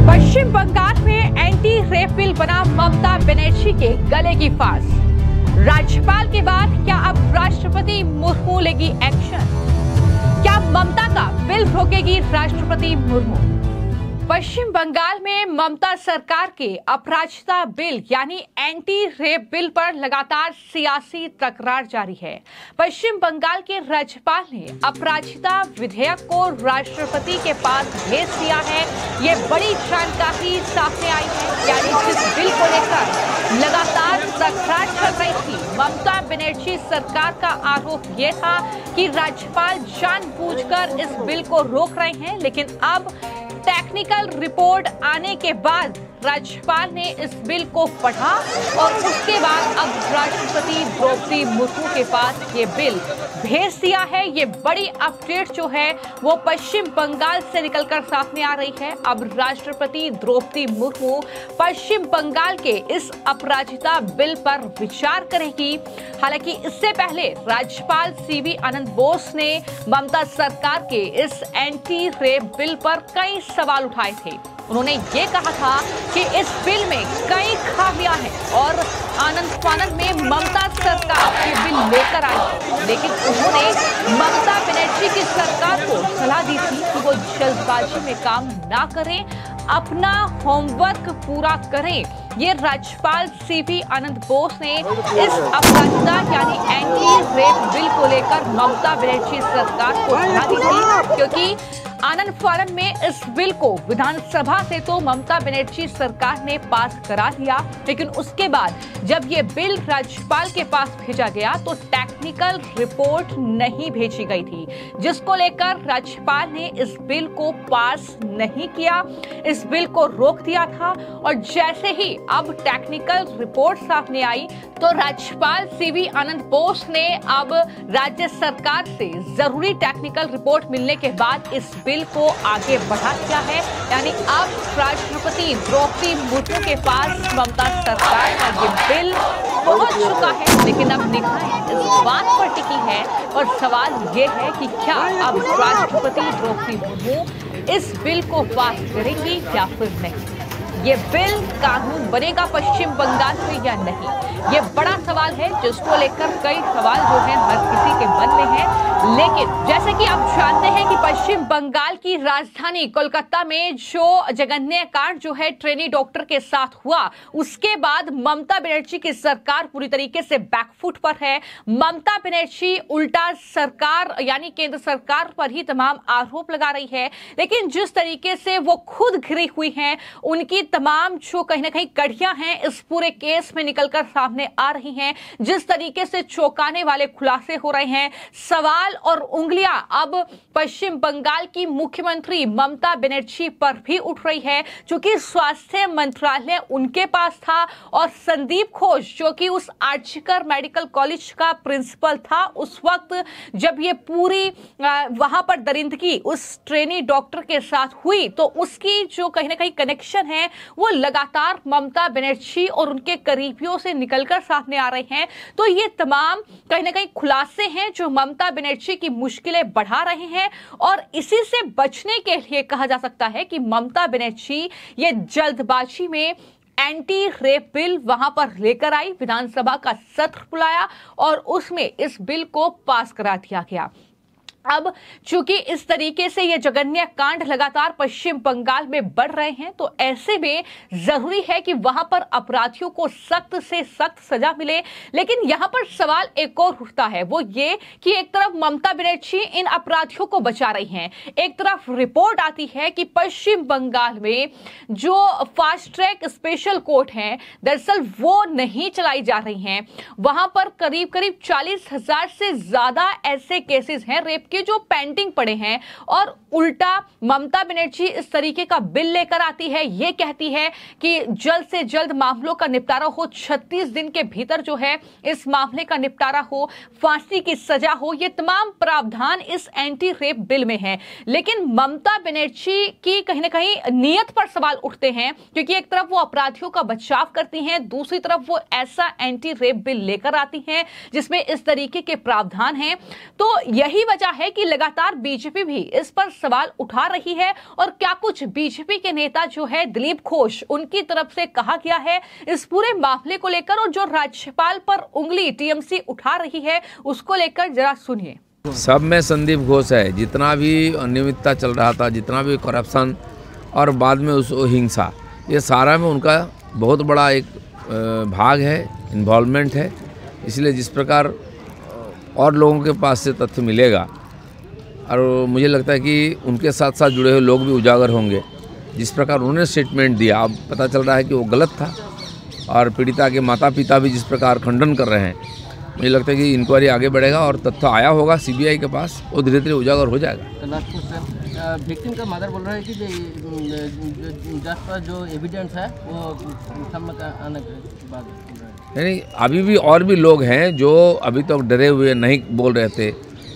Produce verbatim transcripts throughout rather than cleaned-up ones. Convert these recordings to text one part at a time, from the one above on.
पश्चिम बंगाल में anti rape bill बना ममता बनर्जी के गले की फांस। राज्यपाल के बाद क्या अब राष्ट्रपति मुर्मू लेगी एक्शन? क्या ममता का बिल रोकेगी राष्ट्रपति मुर्मू? पश्चिम बंगाल में ममता सरकार के अपराजिता बिल यानी एंटी रेप बिल पर लगातार सियासी तकरार जारी है। पश्चिम बंगाल के राज्यपाल ने अपराजिता विधेयक को राष्ट्रपति के पास भेज दिया है। ये बड़ी जानकारी सामने आई है। यानी जिस बिल को लेकर लगातार तकरार चल रही थी, ममता बनर्जी सरकार का आरोप यह था कि राज्यपाल जानबूझकर इस बिल को रोक रहे हैं, लेकिन अब टेक्निकल रिपोर्ट आने के बाद राज्यपाल ने इस बिल को पढ़ा और उसके बाद अब राष्ट्रपति द्रौपदी मुर्मू के पास ये बिल भेज दिया है। ये बड़ी अपडेट जो है वो पश्चिम बंगाल से निकलकर सामने आ रही है। अब राष्ट्रपति द्रौपदी मुर्मू पश्चिम बंगाल के इस अपराजिता बिल पर विचार करेगी। हालांकि इससे पहले राज्यपाल सीवी आनंद बोस ने ममता सरकार के इस एंटी रेप बिल पर कई सवाल उठाए थे। उन्होंने ये कहा था कि इस बिल में कई खामियां हैं और आनंद फानन में ममता सरकार ये बिल लेकर आई, लेकिन उन्होंने ममता बनर्जी की सरकार को सलाह दी थी कि वो जल्दबाजी में काम ना करें, अपना होमवर्क पूरा करें। ये राज्यपाल सीवी आनंद बोस ने इस अपराजिता यानी एंटी रेप बिल को लेकर ममता बनर्जी सरकार को सलाह दी थी, क्योंकि आनंद फानन में इस बिल को विधानसभा से तो ममता बनर्जी सरकार ने पास करा दिया, लेकिन उसके बाद जब ये बिल राज्यपाल के पास भेजा गया तो टेक्निकल रिपोर्ट नहीं भेजी गई थी, जिसको लेकर राज्यपाल ने इस बिल को पास नहीं किया, इस बिल को रोक दिया था। और जैसे ही अब टेक्निकल रिपोर्ट सामने आई तो राज्यपाल सीवी आनंद बोस ने अब राज्य सरकार से जरूरी टेक्निकल रिपोर्ट मिलने के बाद इस बिल को आगे बढ़ा दिया है। यानी अब राष्ट्रपति द्रौपदी मुर्मू के पास ममता सरकार का ये बिल पहुंच चुका है, लेकिन अब निगाहें इस बात पर टिकी है और सवाल ये है कि क्या अब राष्ट्रपति द्रौपदी मुर्मू इस बिल को पास करेंगी या फिर नहीं। ये बिल कानून बनेगा पश्चिम बंगाल में या नहीं, ये बड़ा सवाल है जिसको लेकर कई सवाल जो हैं हर किसी के मन में हैं। लेकिन जैसे कि आप जानते हैं कि पश्चिम बंगाल की राजधानी कोलकाता में जो जघन्य कांड जो है ट्रेनी डॉक्टर के साथ हुआ, उसके बाद ममता बनर्जी की सरकार पूरी तरीके से बैकफुट पर है। ममता बनर्जी उल्टा सरकार यानी केंद्र सरकार पर ही तमाम आरोप लगा रही है, लेकिन जिस तरीके से वो खुद घिरी हुई हैं, उनकी तमाम जो कहीं ना कहीं कड़ियां हैं इस पूरे केस में निकलकर सामने आ रही हैं, जिस तरीके से चौंकाने वाले खुलासे हो रहे हैं, सवाल और उंगलियां अब पश्चिम बंगाल की मुख्यमंत्री ममता बनर्जी पर भी उठ रही है, क्योंकि स्वास्थ्य मंत्रालय उनके पास था और संदीप घोष जो कि उस आर्जिकर मेडिकल कॉलेज का प्रिंसिपल था, उस वक्त जब ये पूरी वहां पर दरिंदगी उस ट्रेनी डॉक्टर के साथ हुई तो उसकी जो कहीं ना कहीं कनेक्शन है वो लगातार ममता बनर्जी और उनके करीबियों से निकलकर सामने आ रहे हैं। तो ये तमाम कहीं ना कहीं खुलासे हैं जो ममता बनर्जी की मुश्किलें बढ़ा रहे हैं और इसी से बचने के लिए कहा जा सकता है कि ममता बनर्जी ये जल्दबाजी में एंटी रेप बिल वहां पर लेकर आई, विधानसभा का सत्र बुलाया और उसमें इस बिल को पास करा दिया गया। अब चूंकि इस तरीके से ये जघन्य कांड लगातार पश्चिम बंगाल में बढ़ रहे हैं तो ऐसे में जरूरी है कि वहां पर अपराधियों को सख्त से सख्त सजा मिले। लेकिन यहां पर सवाल एक और उठता है, वो ये कि एक तरफ ममता बनर्जी इन अपराधियों को बचा रही हैं, एक तरफ रिपोर्ट आती है कि पश्चिम बंगाल में जो फास्ट ट्रैक स्पेशल कोर्ट हैं दरअसल वो नहीं चलाई जा रही हैं। वहां पर करीब करीब चालीस हजार से ज्यादा ऐसे केसेस हैं रेप के जो पेंडिंग पड़े हैं और उल्टा ममता बनर्जी इस तरीके का बिल लेकर आती है, ये कहती है कि जल्द से जल्द मामलों का निपटारा हो, छत्तीस दिन के भीतर जो है इस मामले का निपटारा हो, फांसी की सजा हो, ये तमाम प्रावधान इस एंटी रेप बिल में है। लेकिन ममता बनर्जी की कहीं ना कहीं नीयत पर सवाल उठते हैं, क्योंकि एक तरफ वो अपराधियों का बचाव करती हैं, दूसरी तरफ वो ऐसा एंटी रेप बिल लेकर आती हैं जिसमें इस तरीके के प्रावधान हैं। तो यही वजह है है कि लगातार बीजेपी भी इस पर सवाल उठा रही है और क्या कुछ बीजेपी के नेता जो है दिलीप घोष उनकी तरफ से कहा गया है इस पूरे मामले को लेकर, और जो राज्यपाल पर उंगली टीएमसी उठा रही है उसको लेकर जरा सुनिए। सब में संदीप घोष है, जितना भी अनियमितता चल रहा था, जितना भी करप्शन और बाद में उस हिंसा, ये सारा में उनका बहुत बड़ा एक भाग है, इन्वॉल्वमेंट है। इसलिए जिस प्रकार और लोगों के पास से तथ्य मिलेगा और मुझे लगता है कि उनके साथ साथ जुड़े हुए लोग भी उजागर होंगे। जिस प्रकार उन्होंने स्टेटमेंट दिया, अब पता चल रहा है कि वो गलत था और पीड़िता के माता पिता भी जिस प्रकार खंडन कर रहे हैं, मुझे लगता है कि इंक्वायरी आगे बढ़ेगा और तथ्य आया होगा सीबीआई के पास, वो धीरे धीरे उजागर हो जाएगा। लास्ट क्वेश्चन, विक्टिम का मदर बोल रहा है कि जज का जो एविडेंस है वो सामने आने के बाद नहीं, अभी भी और भी लोग हैं जो अभी तक तो डरे हुए नहीं बोल रहे थे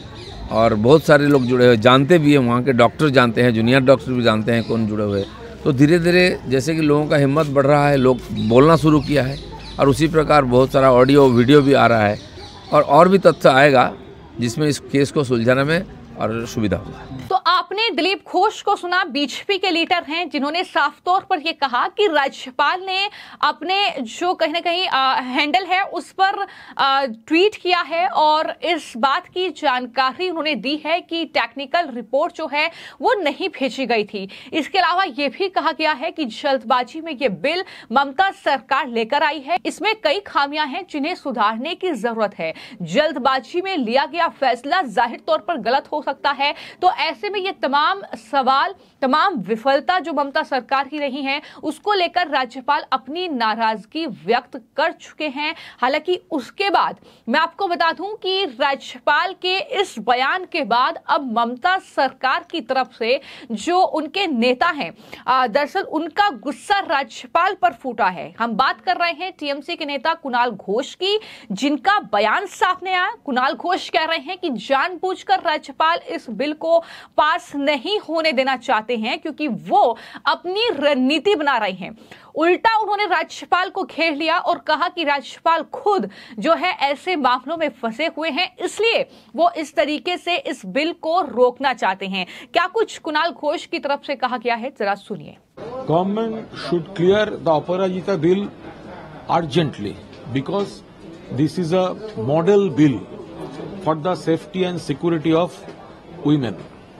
और बहुत सारे लोग जुड़े हुए जानते भी हैं, वहाँ के डॉक्टर जानते हैं, जूनियर डॉक्टर भी जानते हैं कौन जुड़े हुए। तो धीरे धीरे जैसे कि लोगों का हिम्मत बढ़ रहा है, लोग बोलना शुरू किया है और उसी प्रकार बहुत सारा ऑडियो वीडियो भी आ रहा है और और भी तथ्य आएगा जिसमें इस केस को सुलझाने में और सुविधा होगा। तो आपने दिलीप घोष को सुना, बीजेपी के लीडर हैं जिन्होंने साफ तौर पर यह कहा कि राज्यपाल ने अपने जो कहीं ना कहीं हैंडल है उस पर आ, ट्वीट किया है और इस बात की जानकारी उन्होंने दी है कि टेक्निकल रिपोर्ट जो है वो नहीं भेजी गई थी। इसके अलावा यह भी कहा गया है कि जल्दबाजी में यह बिल ममता सरकार लेकर आई है, इसमें कई खामियां हैं जिन्हें सुधारने की जरूरत है। जल्दबाजी में लिया गया फैसला जाहिर तौर पर गलत हो सकता है, तो ऐसे में ये तमाम सवाल, तमाम विफलता जो ममता सरकार की रही है उसको लेकर राज्यपाल अपनी नाराजगी व्यक्त कर चुके हैं। हालांकि उसके बाद मैं आपको बता दूं कि राज्यपाल के इस बयान के बाद अब ममता सरकार की तरफ से जो उनके नेता हैं, दरअसल उनका गुस्सा राज्यपाल पर फूटा है। हम बात कर रहे हैं टीएमसी के नेता कुणाल घोष की, जिनका बयान सामने आया। कुणाल घोष कह रहे हैं कि जानबूझकर राज्यपाल इस बिल को पास नहीं होने देना चाहते हैं क्योंकि वो अपनी रणनीति बना रहे हैं। उल्टा उन्होंने राज्यपाल को घेर लिया और कहा कि राज्यपाल खुद जो है ऐसे मामलों में फंसे हुए हैं, इसलिए वो इस तरीके से इस बिल को रोकना चाहते हैं। क्या कुछ कुणाल घोष की तरफ से कहा गया है, जरा सुनिए। Government should clear the Aparajita bill urgently because this is a model bill for the safety and security of women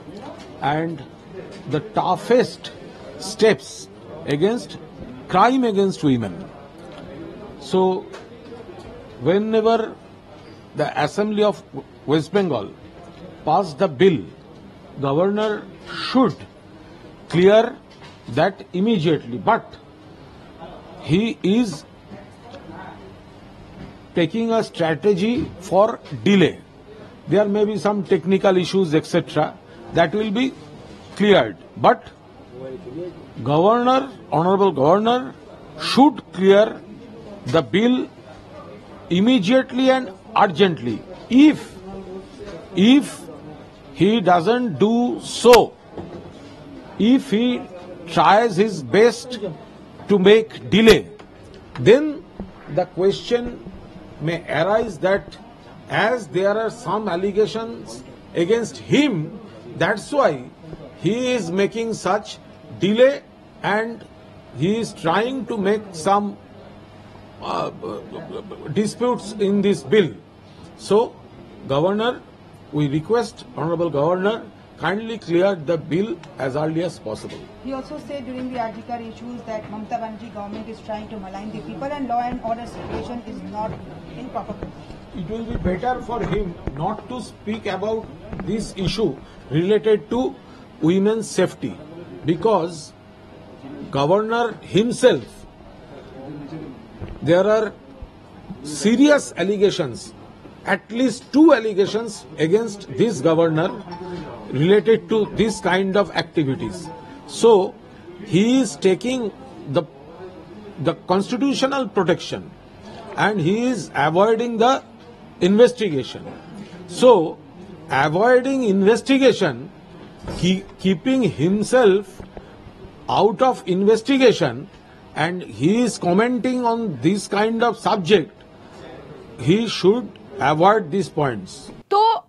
and the toughest steps against crime against women. So whenever the Assembly of West Bengal passed the bill, Governor should clear that immediately, but he is taking a strategy for delay. There may be some technical issues, et cetera, that will be cleared. But Governor, Honorable Governor, should clear the bill immediately and urgently. If if he doesn't do so, if he tries his best to make delay, then the question may arise that as there are some allegations against him, that's why he is making such delay and he is trying to make some uh, disputes in this bill. So, Governor, we request Honorable Governor kindly clear the bill as early as possible. He also said during the Adhikar issues that Mamata Banerjee government is trying to malign the people and law and order situation is not in proper control. It will be better for him not to speak about this issue related to women's safety because Governor himself, there are serious allegations, at least two allegations against this governor related to this kind of activities. So he is taking the the constitutional protection and he is avoiding the investigation. So avoiding investigation, he keeping himself out of investigation and he is commenting on this kind of subject, he should avoid these points. तो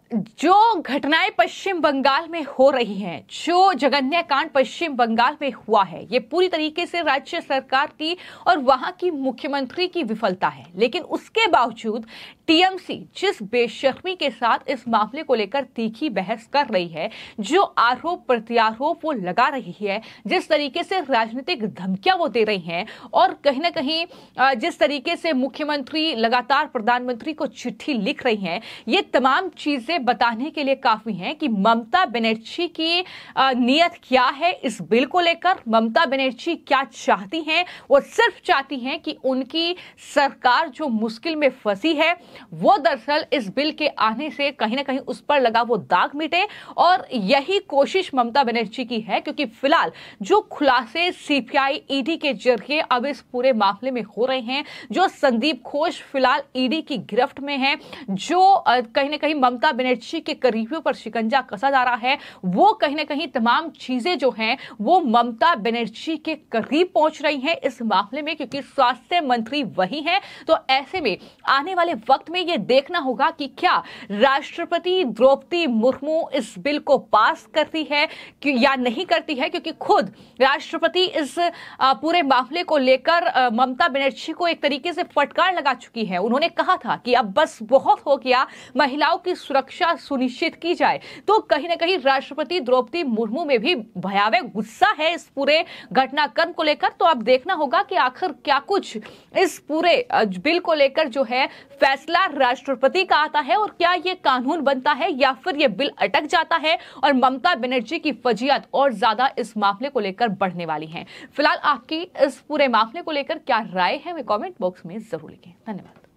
जो घटनाएं पश्चिम बंगाल में हो रही हैं, जो जघन्य कांड पश्चिम बंगाल में हुआ है, ये पूरी तरीके से राज्य सरकार की और वहां की मुख्यमंत्री की विफलता है। लेकिन उसके बावजूद टीएमसी जिस बेशर्मी के साथ इस मामले को लेकर तीखी बहस कर रही है, जो आरोप प्रत्यारोप वो लगा रही है, जिस तरीके से राजनीतिक धमकियां वो दे रही हैं, और कहीं ना कहीं जिस तरीके से मुख्यमंत्री लगातार प्रधानमंत्री को चिट्ठी लिख रही हैं, ये तमाम चीजें बताने के लिए काफी हैं कि ममता बनर्जी की नीयत क्या है इस बिल को लेकर। ममता बनर्जी क्या चाहती हैं? वो सिर्फ चाहती हैं कि उनकी सरकार जो मुश्किल में फंसी है, वो दरअसल इस बिल के आने से कहीं ना कहीं उस पर लगा वो दाग मिटे, और यही कोशिश ममता बनर्जी की है। क्योंकि फिलहाल जो खुलासे सीबीआई ईडी के जरिए अब इस पूरे मामले में हो रहे हैं, जो संदीप घोष फिलहाल ईडी की गिरफ्त में है, जो कहीं ना कहीं ममता बनर्जी के करीबियों पर शिकंजा कसा जा रहा है, वो कहीं ना कहीं तमाम चीजें जो हैं वो ममता बनर्जी के करीब पहुंच रही हैं इस मामले में, क्योंकि स्वास्थ्य मंत्री वही हैं। तो ऐसे में आने वाले वक्त में यह देखना होगा कि क्या राष्ट्रपति द्रौपदी मुर्मू इस बिल को पास करती है कि या नहीं करती है, क्योंकि खुद राष्ट्रपति इस पूरे मामले को लेकर ममता बनर्जी को एक तरीके से फटकार लगा चुकी है। उन्होंने कहा था कि अब बस बहुत हो गया, महिलाओं की सुरक्षा सुनिश्चित की जाए। तो कहीं ना कहीं राष्ट्रपति द्रौपदी मुर्मू में भी भयावह गुस्सा है इस पूरे घटनाक्रम को लेकर। तो अब देखना होगा कि आखिर क्या कुछ इस पूरे बिल को लेकर जो है फैसला राष्ट्रपति का आता है, और क्या ये कानून बनता है या फिर ये बिल अटक जाता है और ममता बनर्जी की फजीहत और ज्यादा इस मामले को लेकर बढ़ने वाली है। फिलहाल आपकी इस पूरे मामले को लेकर क्या राय है, वे कमेंट बॉक्स में जरूर लिखें। धन्यवाद।